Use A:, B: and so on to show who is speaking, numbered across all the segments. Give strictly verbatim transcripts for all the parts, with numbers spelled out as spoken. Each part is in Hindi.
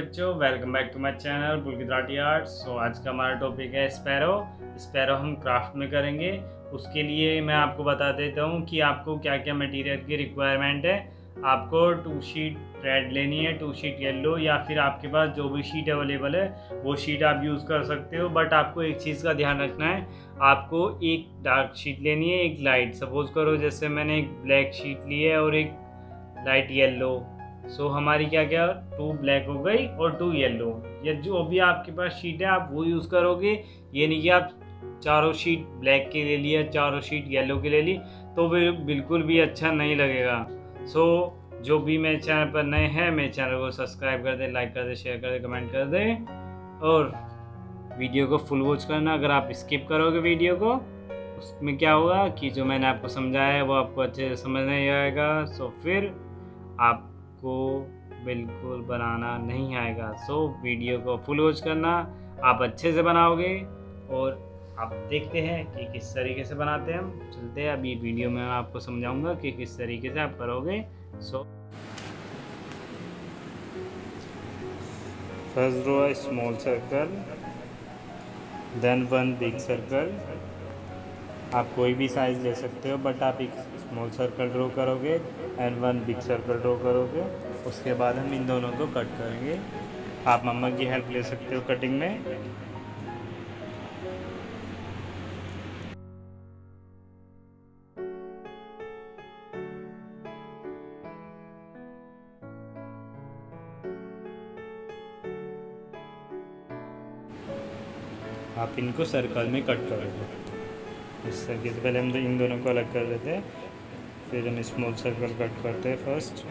A: बच्चों, welcome back to my channel Pulkit Rathi art. So आज का हमारा टॉपिक है स्पैरो। स्पैरो हम क्राफ्ट में करेंगे। उसके लिए मैं आपको बता देता हूँ कि आपको क्या क्या मटेरियल की रिक्वायरमेंट है। आपको टू शीट रेड लेनी है, टू शीट येलो, या फिर आपके पास जो भी शीट अवेलेबल है वो शीट आप यूज़ कर सकते हो। बट आपको एक चीज़ का ध्यान रखना है, आपको एक डार्क शीट लेनी है, एक लाइट। सपोज करो जैसे मैंने एक ब्लैक शीट ली है और एक लाइट येलो। सो so, हमारी क्या क्या टू ब्लैक हो गई और टू येलो। या जो भी आपके पास शीट है आप वो यूज़ करोगे। ये नहीं कि आप चारों शीट ब्लैक के ले लिया, चारों शीट येलो के ले ली, तो फिर बिल्कुल भी अच्छा नहीं लगेगा। सो so, जो भी मेरे चैनल पर नए हैं मेरे चैनल को सब्सक्राइब कर दे, लाइक कर दे, शेयर कर दे, कमेंट कर दे और वीडियो को फुल वॉच करना। अगर आप स्किप करोगे वीडियो को, उसमें क्या होगा कि जो मैंने आपको समझाया है वो आपको अच्छे से समझ नहीं आएगा। सो फिर आपको बिल्कुल बनाना नहीं आएगा। सो वीडियो को फुल वॉच करना, आप अच्छे से बनाओगे। और आप देखते हैं कि किस तरीके से बनाते हैं। हम चलते हैं, अभी वीडियो में मैं आपको समझाऊंगा कि किस तरीके से आप करोगे। So first draw a small circle, then one big circle. आप कोई भी साइज़ ले सकते हो, बट आप एक स्मॉल सर्कल ड्रॉ करोगे and one big circle draw करोगे। उसके बाद हम इन दोनों को कट करेंगे। आप मम्मा की हेल्प ले सकते हो कटिंग में। आप इनको सर्कल में कट करोगे इस तरीके से। पहले हम इन दोनों को अलग कर देते हैं, फिर हम स्मॉल सर्कल कट करते हैं फर्स्ट।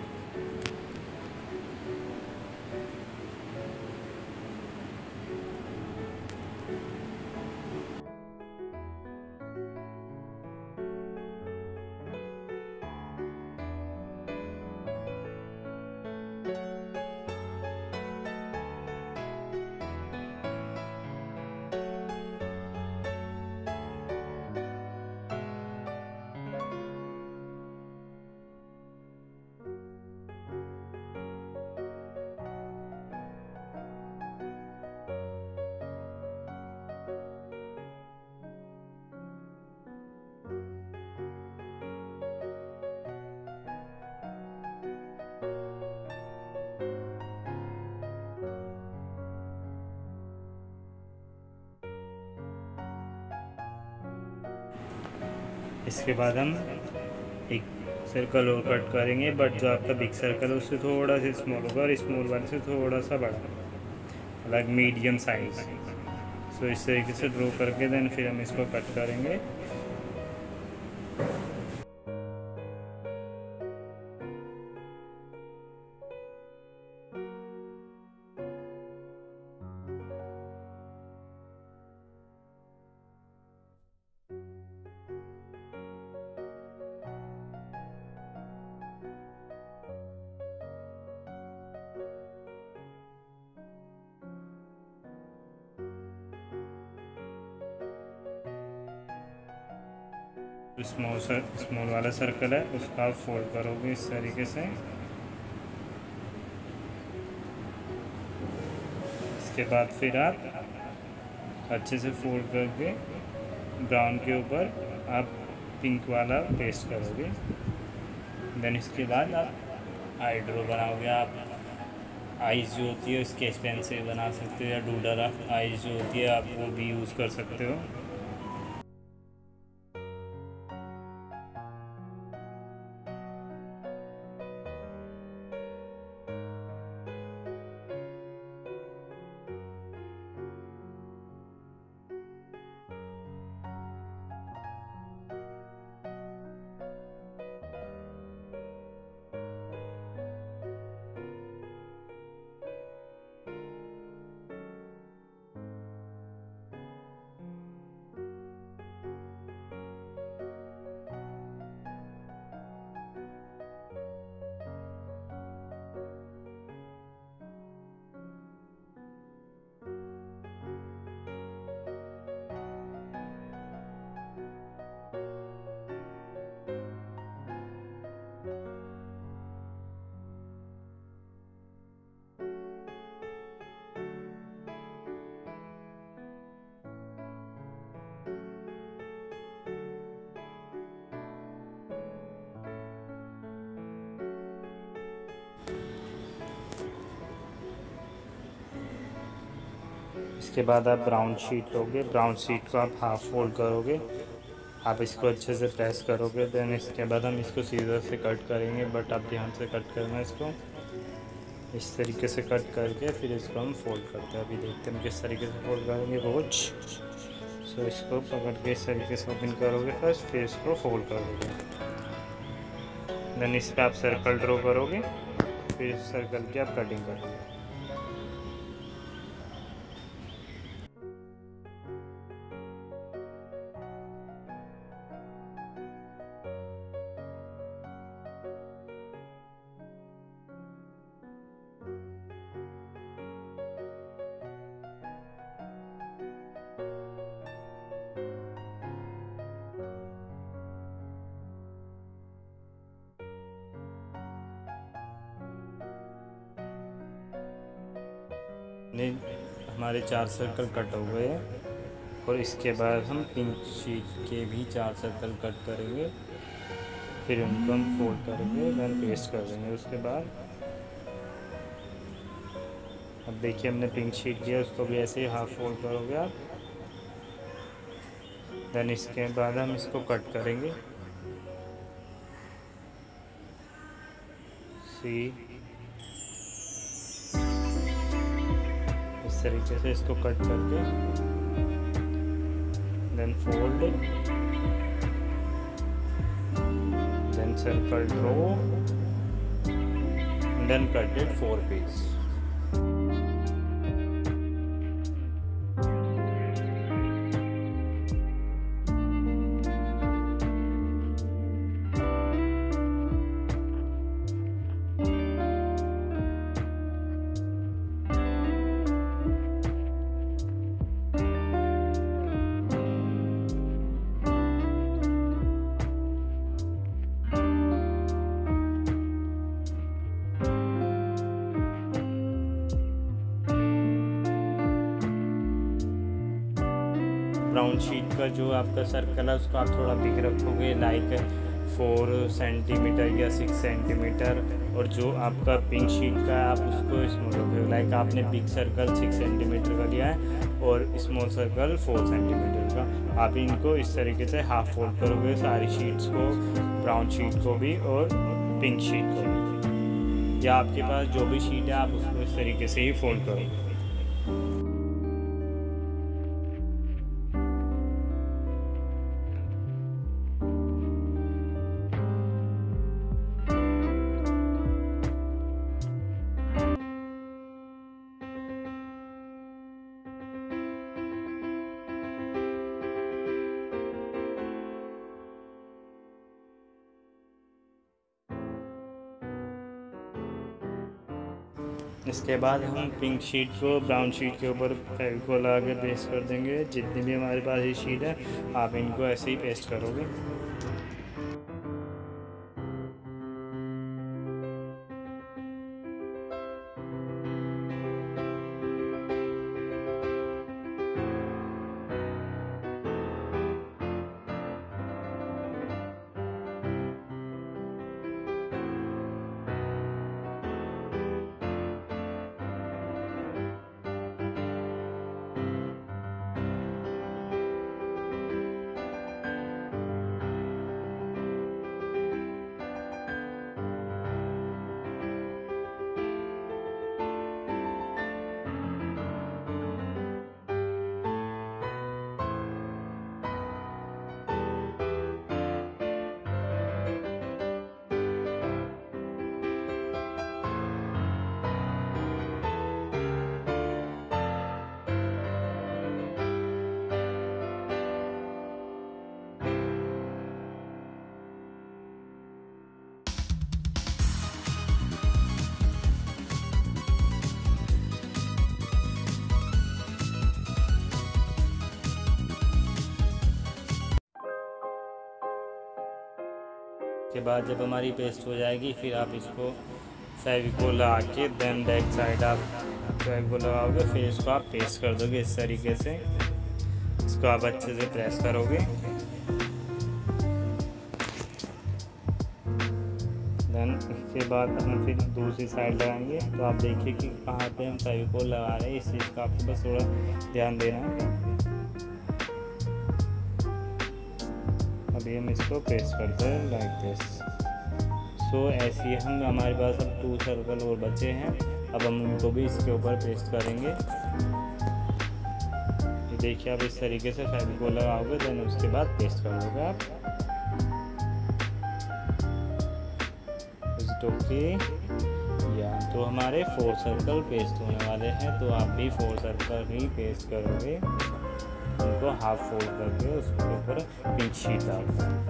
A: इसके बाद हम एक सर्कल और कट करेंगे, बट जो आपका बिग सर्कल है उससे थोड़ा सा स्मॉल होगा और स्मॉल वन से थोड़ा सा बड़ा, लाइक मीडियम साइज। सो इस तरीके से ड्रॉ करके देन फिर हम इसको कट करेंगे। स्मॉल सर स्मॉल वाला सर्कल है उसका आप फोल्ड करोगे इस तरीके से। इसके बाद फिर आप अच्छे से फोल्ड करके ब्राउन के ऊपर आप पिंक वाला पेस्ट करोगे। देन इसके बाद आप आई ड्रॉ बनाओगे। आप आइज़ जो होती है स्केच पेन से बना सकते हो, या डूडर आइज़ जो होती है आप वो भी यूज़ कर सकते हो। उसके बाद आप ब्राउन शीट लोगे, ब्राउन शीट को आप हाफ फोल्ड करोगे, आप इसको अच्छे से प्रेस करोगे। देन इसके बाद हम इसको सीजर से कट करेंगे, बट आप ध्यान से कट करना इसको, इस तरीके से कट करके फिर इसको हम फोल्ड करते हैं। अभी देखते हैं हम किस तरीके से फोल्ड करेंगे रोज। सो so, इसको पकड़ के इस तरीके से ओपन करोगे फर्स्ट, फिर इसको फोल्ड करोगे। देन इस पर आप सर्कल ड्रॉ करोगे, फिर इस सर्कल की आप कटिंग करोगे। हमारे चार सर्कल कट हो गए हैं और इसके बाद हम पिंक शीट के भी चार सर्कल कट करेंगे, फिर उनको हम फोल्ड करेंगे, देन पेस्ट कर देंगे। उसके बाद अब देखिए हमने पिंक शीट किया, उसको भी ऐसे ही हाफ फोल्ड करोगे आप। देन इसके बाद हम इसको कट करेंगे, सी इस तरीके से इसको कट करके then fold, then circle draw, then cut it four piece. Brown sheet का जो आपका सर्कल है उसको आप थोड़ा बिग रखोगे, लाइक फोर सेंटीमीटर या सिक्स सेंटीमीटर, और जो आपका पिंक शीट का है आप उसको स्मॉल रखोगे, लाइक आपने बिग सर्कल सिक्स सेंटीमीटर का लिया है और स्मॉल सर्कल फोर सेंटीमीटर का। आप इनको इस तरीके से हाफ फोल्ड करोगे सारी शीट्स को, ब्राउन शीट को भी और पिंक शीट को भी, या आपके पास जो भी शीट है आप उसको इस तरीके से ही फोल्ड करोगे। इसके बाद हम पिंक शीट को ब्राउन शीट के ऊपर फेविकोल लगा के पेस्ट कर देंगे। जितनी भी हमारे पास ये शीट है आप इनको ऐसे ही पेस्ट करोगे। के बाद जब हमारी पेस्ट हो जाएगी फिर आप इसको फेविकोल लगा के देन बैक साइड आप फेविकोल लगाओगे, फिर इसको आप पेस्ट कर दोगे इस तरीके से। इसको आप अच्छे से प्रेस करोगे, देन इसके बाद हम फिर दूसरी साइड लगाएंगे। तो आप देखिए कि कहाँ पे हम फेविकोल लगा रहे हैं, इस चीज़ का आपको बस थोड़ा ध्यान देना है। अभी हम इसको पेस्ट करते हैं लाइक दिस। सो ऐसे ही हम हमारे पास अब टू सर्कल और बचे हैं, अब हम उनको भी इसके ऊपर पेस्ट करेंगे। तो देखिए आप इस तरीके से फेविकोल लगाओगे, देन उसके बाद पेस्ट करोगे आप। ओके या तो हमारे फोर सर्कल पेस्ट होने वाले हैं, तो आप भी फोर सर्कल ही पेस्ट करोगे, उनको हाफ फोल्ड करके उसके ऊपर पिंक शीट डाल।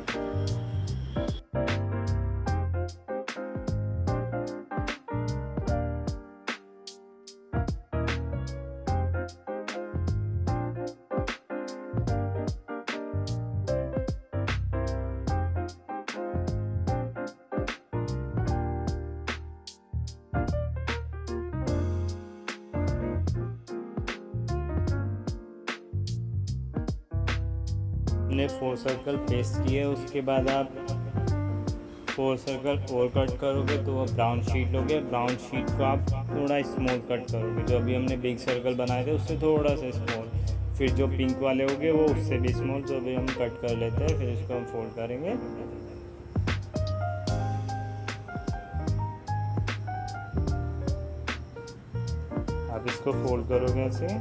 A: हमने फोर सर्कल पेस्ट किए, उसके बाद आप फोर सर्कल और कट करोगे तो वो ब्राउन शीट लोगे। ब्राउन शीट को आप थोड़ा स्मॉल कट करोगे, जो अभी हमने बिग सर्कल बनाए थे उससे थोड़ा सा स्मॉल। फिर जो पिंक वाले होंगे वो उससे भी स्मॉल, जो अभी हम कट कर लेते हैं। फिर इसको हम फोल्ड करेंगे। आप इसको फोल्ड करोगे ऐसे।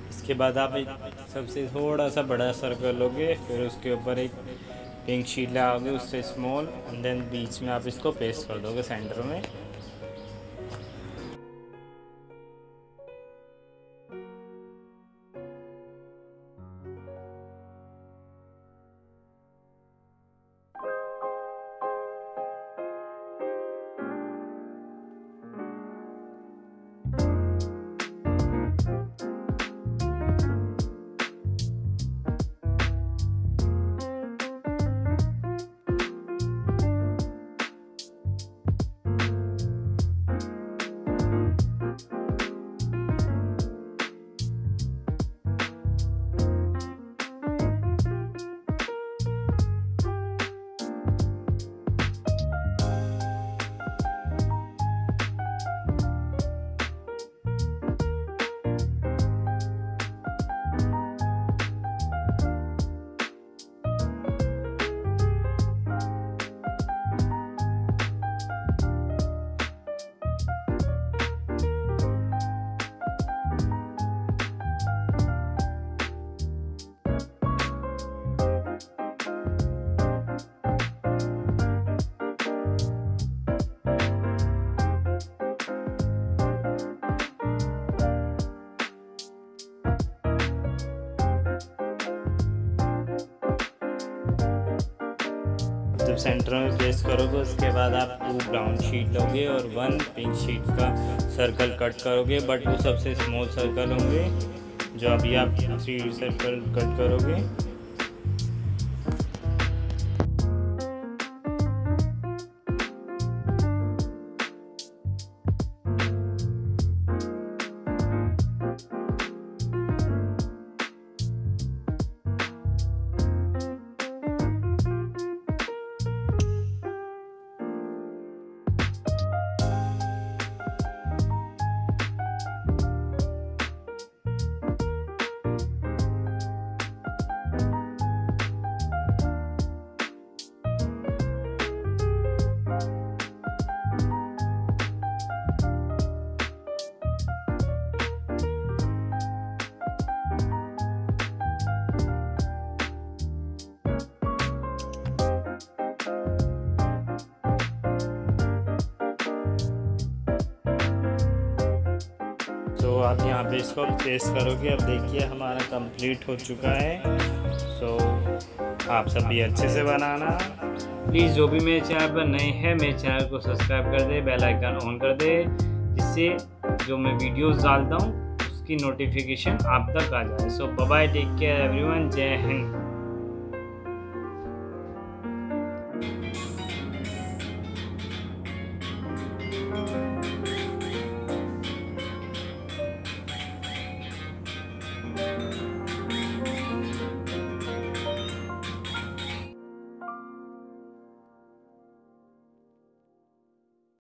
A: इसके बाद आप एक सबसे थोड़ा सा बड़ा सर्कल लोगे, फिर उसके ऊपर एक पिंक शीट लगाओगे उससे स्मॉल, एंड देन बीच में आप इसको पेस्ट कर दोगे सेंटर में। जब सेंटर में प्लेस करोगे उसके बाद आप टू ब्राउन शीट लोगे और वन पिंक शीट का सर्कल कट करोगे, बट वो सबसे स्मॉल सर्कल होंगे जो अभी आप थ्री सर्कल कट करोगे। तो आप यहाँ पे इसको पेस्ट करोगे। अब देखिए हमारा कंप्लीट हो चुका है। सो आप सब भी अच्छे से बनाना। प्लीज़ जो भी मेरे चैनल पर नए हैं मेरे चैनल को सब्सक्राइब कर दे, बेल आइकन ऑन कर दे, जिससे जो मैं वीडियोस डालता हूँ उसकी नोटिफिकेशन आप तक आ जाए। So bye bye, take care everyone, जय हिंद।